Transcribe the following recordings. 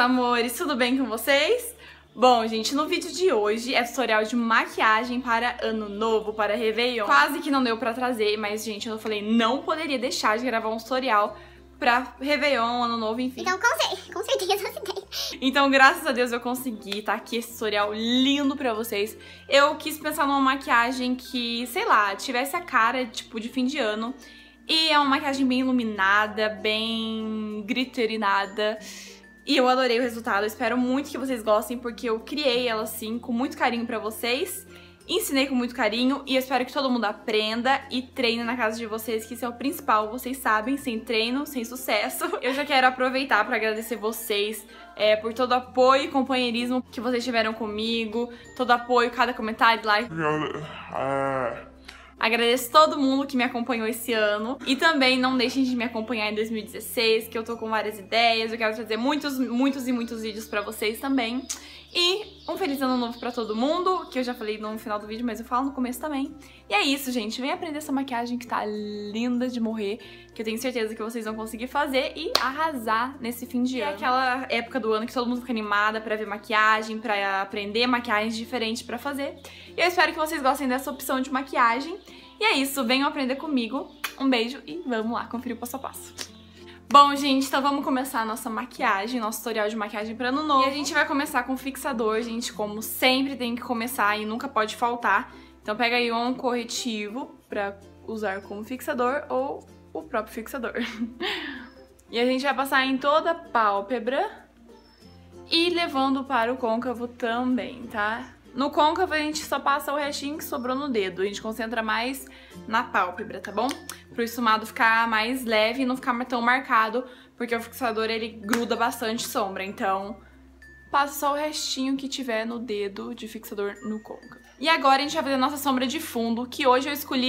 amores, tudo bem com vocês? Bom, gente, no vídeo de hoje é tutorial de maquiagem para ano novo, para Réveillon. Quase que não deu pra trazer, mas, gente, eu falei, não poderia deixar de gravar um tutorial pra Réveillon, ano novo, enfim. Então, com certeza eu tenho. Então, graças a Deus eu consegui, tá aqui esse tutorial lindo pra vocês. Eu quis pensar numa maquiagem que, sei lá, tivesse a cara, tipo, de fim de ano. E é uma maquiagem bem iluminada, bem glitterinada. E eu adorei o resultado, eu espero muito que vocês gostem, porque eu criei ela assim, com muito carinho pra vocês. Ensinei com muito carinho e eu espero que todo mundo aprenda e treine na casa de vocês, que isso é o principal, vocês sabem, sem treino, sem sucesso. Eu já quero aproveitar pra agradecer vocês por todo o apoio e companheirismo que vocês tiveram comigo, todo apoio, cada comentário, like. Agradeço todo mundo que me acompanhou esse ano. E também não deixem de me acompanhar em 2016, que eu tô com várias ideias. Eu quero trazer muitos vídeos pra vocês também. E um feliz ano novo pra todo mundo, que eu já falei no final do vídeo, mas eu falo no começo também. E é isso, gente. Vem aprender essa maquiagem que tá linda de morrer, que eu tenho certeza que vocês vão conseguir fazer e arrasar nesse fim de ano. É aquela época do ano que todo mundo fica animada pra ver maquiagem, pra aprender maquiagens diferentes pra fazer. E eu espero que vocês gostem dessa opção de maquiagem. E é isso, venham aprender comigo. Um beijo e vamos lá conferir o passo a passo. Bom, gente, então vamos começar a nossa maquiagem, nosso tutorial de maquiagem para ano novo. E a gente vai começar com fixador, gente, como sempre tem que começar e nunca pode faltar. Então pega aí um corretivo para usar como fixador ou o próprio fixador. E a gente vai passar em toda a pálpebra e levando para o côncavo também, tá? No côncavo a gente só passa o restinho que sobrou no dedo, a gente concentra mais na pálpebra, tá bom? Pro esfumado ficar mais leve e não ficar tão marcado, porque o fixador ele gruda bastante sombra, então passa só o restinho que tiver no dedo de fixador no côncavo. E agora a gente vai fazer a nossa sombra de fundo, que hoje eu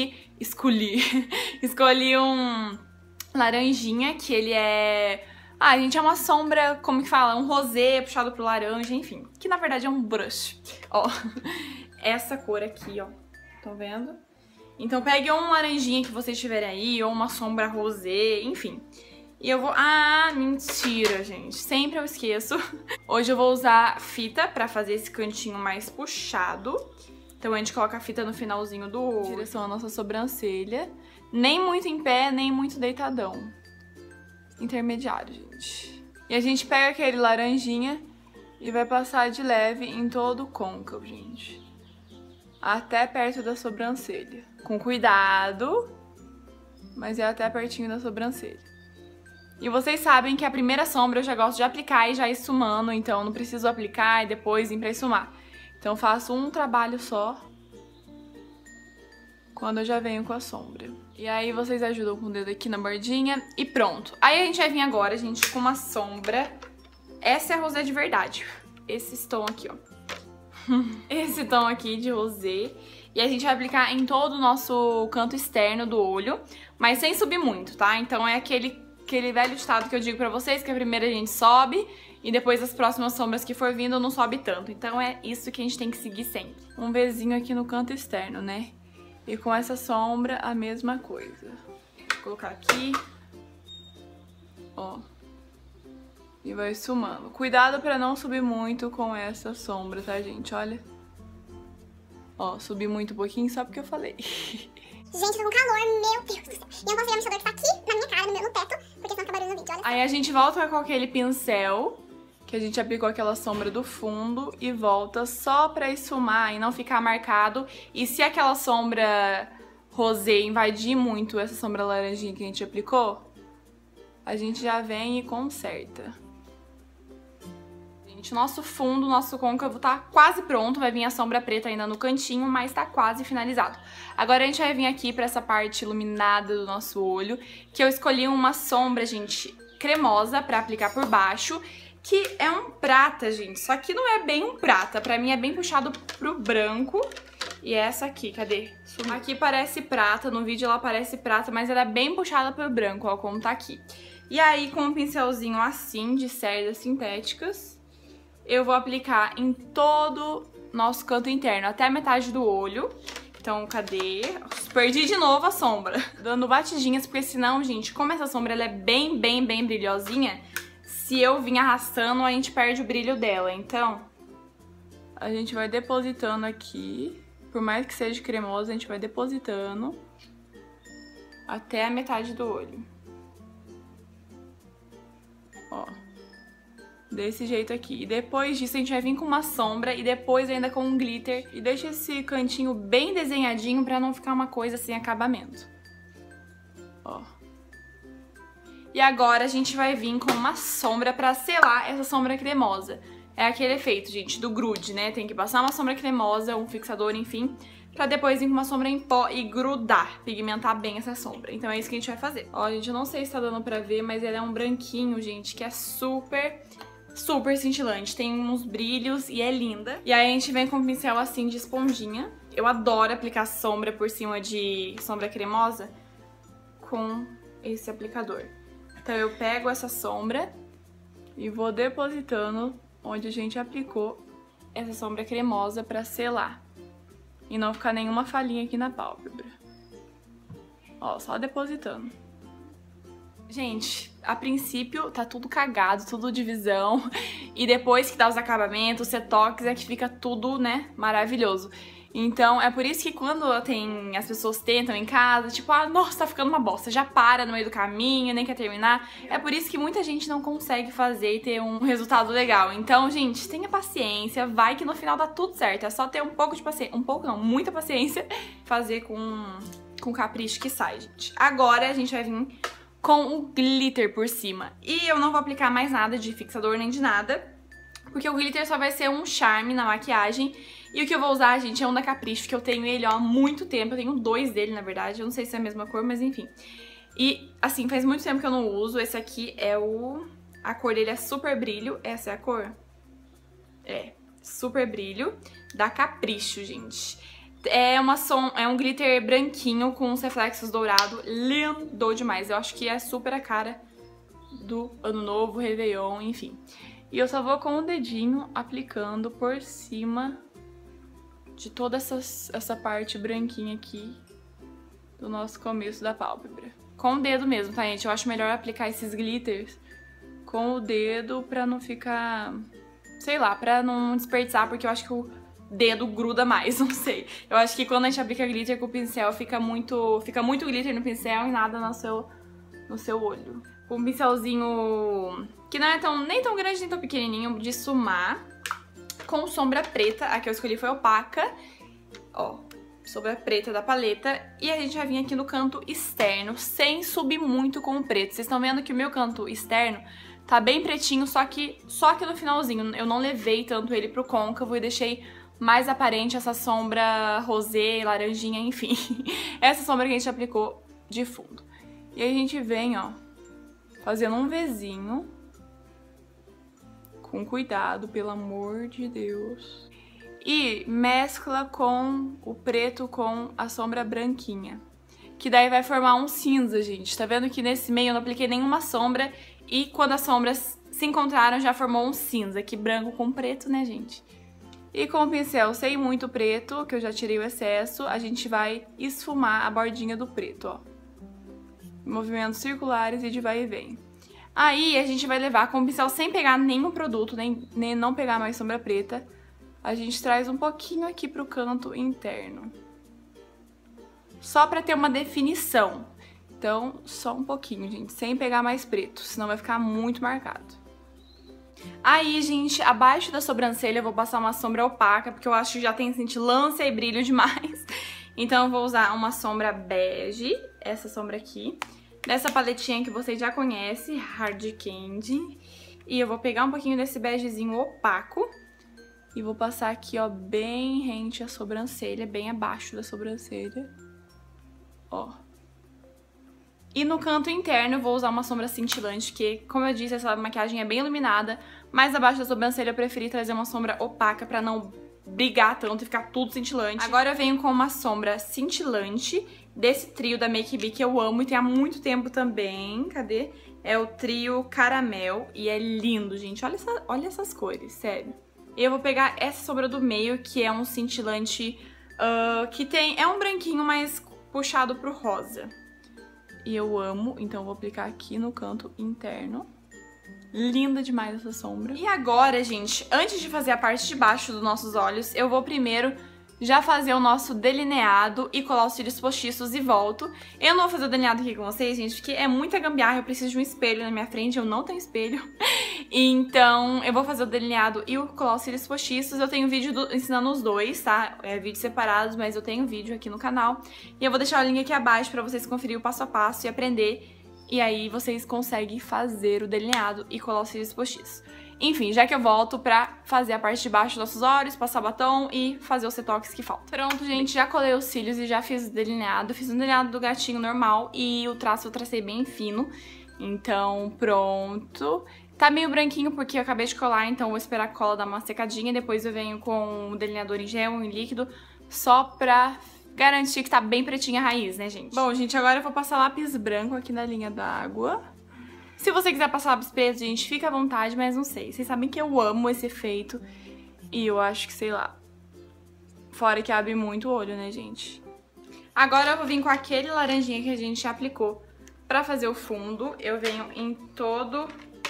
escolhi um laranjinha, que ele é... Ah, gente, é uma sombra, como que fala? Um rosé puxado pro laranja, enfim. Que na verdade é um brush. Ó, essa cor aqui, ó. Estão vendo? Então pegue um laranjinha que vocês tiverem aí, ou uma sombra rosé, enfim. E eu vou... Ah, mentira, gente. Sempre eu esqueço. Hoje eu vou usar fita pra fazer esse cantinho mais puxado. Então a gente coloca a fita no finalzinho do olho, em direção à nossa sobrancelha. Nem muito em pé, nem muito deitadão. Intermediário, gente. E a gente pega aquele laranjinha e vai passar de leve em todo o côncavo, gente. Até perto da sobrancelha. Com cuidado, mas é até pertinho da sobrancelha. E vocês sabem que a primeira sombra eu já gosto de aplicar e já ir esfumando, então não preciso aplicar e depois ir pra esfumar. Então eu faço um trabalho só quando eu já venho com a sombra. E aí vocês ajudam com o dedo aqui na bordinha e pronto. Aí a gente vai vir agora, gente, com uma sombra. Essa é a rosé de verdade. Esse tom aqui, ó. Esse tom aqui de rosé. E a gente vai aplicar em todo o nosso canto externo do olho, mas sem subir muito, tá? Então é aquele velho ditado que eu digo pra vocês, que a primeira a gente sobe e depois as próximas sombras que for vindo não sobe tanto. Então é isso que a gente tem que seguir sempre. Um bezinho aqui no canto externo, né? E com essa sombra, a mesma coisa. Vou colocar aqui. Ó. E vai esfumando. Cuidado pra não subir muito com essa sombra, tá, gente? Olha. Ó, subi muito um pouquinho só porque eu falei. Gente, tô com calor, meu Deus do céu. E eu vou fazer o amortecedor que tá aqui, na minha cara, no teto, porque senão fica barulho no vídeo, olha só. Aí a gente volta com aquele pincel que a gente aplicou aquela sombra do fundo e volta só pra esfumar e não ficar marcado. E se aquela sombra rosé invadir muito essa sombra laranjinha que a gente aplicou, a gente já vem e conserta. Gente, nosso fundo, nosso côncavo tá quase pronto. Vai vir a sombra preta ainda no cantinho, mas tá quase finalizado. Agora a gente vai vir aqui pra essa parte iluminada do nosso olho, que eu escolhi uma sombra, gente, cremosa pra aplicar por baixo. Que é um prata, gente, só que não é bem um prata, pra mim é bem puxado pro branco. E essa aqui, cadê? Sumiu. Aqui parece prata, no vídeo ela parece prata, mas ela é bem puxada pro branco, ó, como tá aqui. E aí, com um pincelzinho assim, de cerdas sintéticas, eu vou aplicar em todo nosso canto interno, até a metade do olho. Então, cadê? Perdi de novo a sombra. Dando batidinhas, porque senão, gente, como essa sombra ela é bem brilhosinha, se eu vir arrastando, a gente perde o brilho dela. Então, a gente vai depositando aqui. Por mais que seja cremosa, a gente vai depositando até a metade do olho. Ó. Desse jeito aqui. E depois disso a gente vai vir com uma sombra e depois ainda com um glitter. E deixa esse cantinho bem desenhadinho pra não ficar uma coisa sem acabamento. Ó. E agora a gente vai vir com uma sombra pra selar essa sombra cremosa. É aquele efeito, gente, do grude, né? Tem que passar uma sombra cremosa, um fixador, enfim, pra depois vir com uma sombra em pó e grudar, pigmentar bem essa sombra. Então é isso que a gente vai fazer. Ó, gente, eu não sei se tá dando pra ver, mas ele é um branquinho, gente, que é super cintilante. Tem uns brilhos e é linda. E aí a gente vem com um pincel assim de esponjinha. Eu adoro aplicar sombra por cima de sombra cremosa com esse aplicador. Então eu pego essa sombra e vou depositando onde a gente aplicou essa sombra cremosa pra selar. E não ficar nenhuma falhinha aqui na pálpebra. Ó, só depositando. Gente, a princípio tá tudo cagado, tudo divisão. E depois que dá os acabamentos, setox, é que fica tudo, né, maravilhoso. Então, é por isso que quando as pessoas tentam em casa, tipo, ah, nossa, tá ficando uma bosta, já para no meio do caminho, nem quer terminar. É por isso que muita gente não consegue fazer e ter um resultado legal. Então, gente, tenha paciência, vai que no final dá tudo certo. É só ter um pouco de paciência, um pouco não, muita paciência, fazer com capricho que sai, gente. Agora a gente vai vir com o glitter por cima. E eu não vou aplicar mais nada de fixador nem de nada, porque o glitter só vai ser um charme na maquiagem. E o que eu vou usar, gente, é um da Capricho, que eu tenho ele ó, há muito tempo. Eu tenho 2 dele, na verdade. Eu não sei se é a mesma cor, mas enfim. E, assim, faz muito tempo que eu não uso. Esse aqui é o... A cor dele é Super Brilho. Essa é a cor? É, Super Brilho, da Capricho, gente. É um glitter branquinho com uns reflexos dourados. Lindo demais. Eu acho que é super a cara do Ano Novo, Réveillon, enfim. E eu só vou com o dedinho aplicando por cima de toda essa parte branquinha aqui do nosso começo da pálpebra. Com o dedo mesmo, tá, gente? Eu acho melhor aplicar esses glitters com o dedo pra não ficar... Sei lá, pra não desperdiçar, porque eu acho que o dedo gruda mais, não sei. Eu acho que quando a gente aplica glitter com o pincel, fica muito glitter no pincel e nada no seu olho. Um pincelzinho que não é nem tão grande nem tão pequenininho, de esfumar, com sombra preta. A que eu escolhi foi opaca, ó, sombra preta da paleta. E a gente vai vir aqui no canto externo, sem subir muito com o preto. Vocês estão vendo que o meu canto externo tá bem pretinho, só que no finalzinho. Eu não levei tanto ele pro côncavo e deixei mais aparente essa sombra rosé, laranjinha, enfim. Essa sombra que a gente aplicou de fundo. E aí a gente vem, ó, fazendo um Vzinho. Com cuidado, pelo amor de Deus. E mescla com o preto com a sombra branquinha. Que daí vai formar um cinza, gente. Tá vendo que nesse meio eu não apliquei nenhuma sombra. E quando as sombras se encontraram, já formou um cinza. Que branco com preto, né, gente? E com o pincel sem muito preto, que eu já tirei o excesso, a gente vai esfumar a bordinha do preto, ó. Movimentos circulares e de vai e vem. Aí a gente vai levar com o pincel sem pegar nenhum produto, nem não pegar mais sombra preta. A gente traz um pouquinho aqui pro canto interno. Só pra ter uma definição. Então, só um pouquinho, gente, sem pegar mais preto, senão vai ficar muito marcado. Aí, gente, abaixo da sobrancelha eu vou passar uma sombra opaca, porque eu acho que já tem cintilância e brilho demais. Então eu vou usar uma sombra bege, essa sombra aqui, dessa paletinha que vocês já conhecem, Hard Candy. E eu vou pegar um pouquinho desse begezinho opaco e vou passar aqui, ó, bem rente à sobrancelha, bem abaixo da sobrancelha, ó. E no canto interno eu vou usar uma sombra cintilante, que, como eu disse, essa maquiagem é bem iluminada, mas abaixo da sobrancelha eu preferi trazer uma sombra opaca pra não brigar tanto e ficar tudo cintilante. Agora eu venho com uma sombra cintilante desse trio da Make Be que eu amo e tem há muito tempo também. Cadê? É o trio Caramel e é lindo, gente. Olha essas cores, sério. E eu vou pegar essa sombra do meio, que é um cintilante que é um branquinho mais puxado pro rosa. E eu amo, então eu vou aplicar aqui no canto interno. Linda demais essa sombra. E agora, gente, antes de fazer a parte de baixo dos nossos olhos, eu vou primeiro já fazer o nosso delineado e colar os cílios postiços e volto. Eu não vou fazer o delineado aqui com vocês, gente, porque é muita gambiarra, eu preciso de um espelho na minha frente, eu não tenho espelho. Então, eu vou fazer o delineado e colar os cílios postiços. Eu tenho vídeo ensinando os dois, tá? Vídeos separados, mas eu tenho vídeo aqui no canal. E eu vou deixar o link aqui abaixo pra vocês conferirem o passo a passo e aprender. E aí vocês conseguem fazer o delineado e colar os cílios postiços. Enfim, já que eu volto pra fazer a parte de baixo dos nossos olhos, passar batom e fazer os retoques que faltam. Pronto, gente, já colei os cílios e já fiz o delineado. Fiz um delineado do gatinho normal e o traço eu tracei bem fino. Então, pronto. Tá meio branquinho porque eu acabei de colar, então vou esperar a cola dar uma secadinha. Depois eu venho com o delineador em gel, em líquido, só pra garantir que tá bem pretinha a raiz, né, gente? Bom, gente, agora eu vou passar lápis branco aqui na linha d'água. Se você quiser passar lápis preto, gente, fica à vontade, mas não sei. Vocês sabem que eu amo esse efeito e eu acho que, sei lá, fora que abre muito o olho, né, gente? Agora eu vou vir com aquele laranjinha que a gente já aplicou pra fazer o fundo. Eu venho em todo...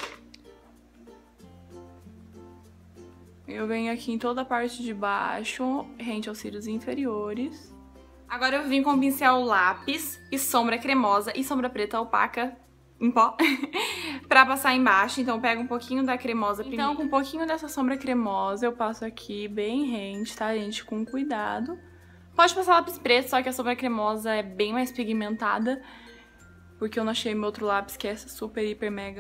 Eu venho aqui em toda a parte de baixo, rente aos cílios inferiores. Agora eu vim com o pincel lápis e sombra cremosa e sombra preta opaca em pó pra passar embaixo. Então eu pego um pouquinho da cremosa primeiro. Então com um pouquinho dessa sombra cremosa eu passo aqui bem rente, tá, gente? Com cuidado. Pode passar lápis preto, só que a sombra cremosa é bem mais pigmentada, porque eu não achei meu outro lápis, que é essa super, hiper, mega...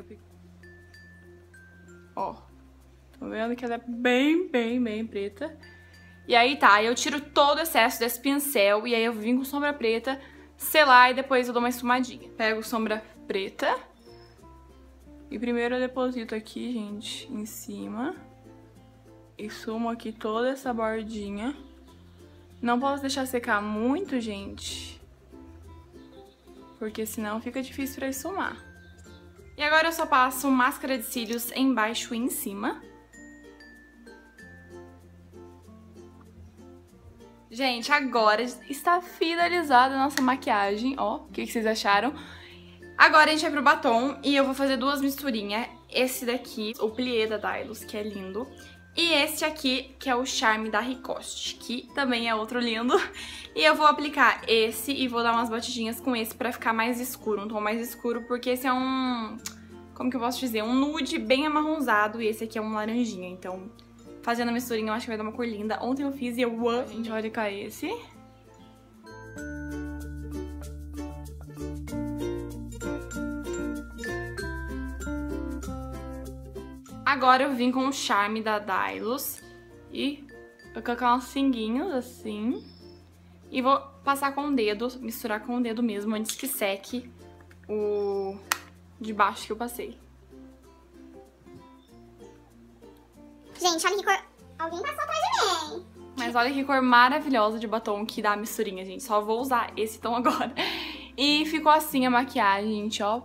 Ó, tô vendo que ela é bem preta. E aí tá, eu tiro todo o excesso desse pincel e aí eu vim com sombra preta, selar e depois eu dou uma esfumadinha. Pego sombra preta e primeiro eu deposito aqui, gente, em cima. E sumo aqui toda essa bordinha. Não posso deixar secar muito, gente, porque senão fica difícil pra esfumar. E agora eu só passo máscara de cílios embaixo e em cima. Gente, agora está finalizada a nossa maquiagem, ó, o que vocês acharam? Agora a gente vai pro batom e eu vou fazer duas misturinhas. Esse daqui, o plié da Dylos, que é lindo, e esse aqui, que é o Charme da Ricoste, que também é outro lindo. E eu vou aplicar esse e vou dar umas batidinhas com esse pra ficar mais escuro, um tom mais escuro, porque esse é um... Como que eu posso dizer? Um nude bem amarronzado e esse aqui é um laranjinha, então... Fazendo a misturinha, eu acho que vai dar uma cor linda. Ontem eu fiz e eu amo. A gente vai aplicar esse. Agora eu vim com o Charme da Dylos. E vou colocar uns cinguinhos assim. E vou passar com o dedo, misturar com o dedo mesmo, antes que seque o de baixo que eu passei. Gente, olha que cor... Alguém passou atrás de mim. Mas olha que cor maravilhosa de batom que dá a misturinha, gente. Só vou usar esse tom agora. E ficou assim a maquiagem, gente, ó.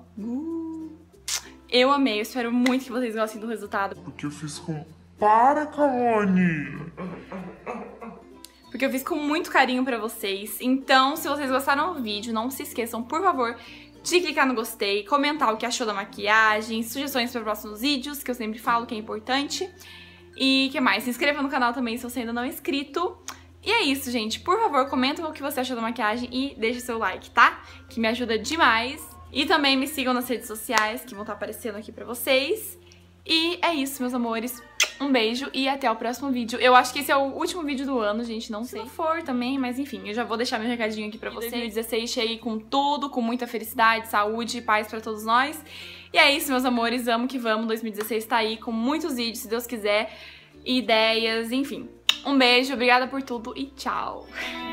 Eu amei, eu espero muito que vocês gostem do resultado. Porque eu fiz com... Para, Kaone! Porque eu fiz com muito carinho pra vocês. Então, se vocês gostaram do vídeo, não se esqueçam, por favor, de clicar no gostei, comentar o que achou da maquiagem, sugestões para próximos vídeos, que eu sempre falo que é importante. E que mais? Se inscreva no canal também se você ainda não é inscrito. E é isso, gente. Por favor, comenta o que você achou da maquiagem e deixa seu like, tá? Que me ajuda demais. E também me sigam nas redes sociais, que vão estar aparecendo aqui pra vocês. E é isso, meus amores. Um beijo e até o próximo vídeo. Eu acho que esse é o último vídeo do ano, gente, não sei se for também, mas enfim, eu já vou deixar meu recadinho aqui pra vocês. 2016 chegue com tudo, com muita felicidade, saúde e paz pra todos nós. E é isso, meus amores, amo que vamos. 2016 tá aí com muitos vídeos, se Deus quiser, ideias, enfim. Um beijo, obrigada por tudo e tchau!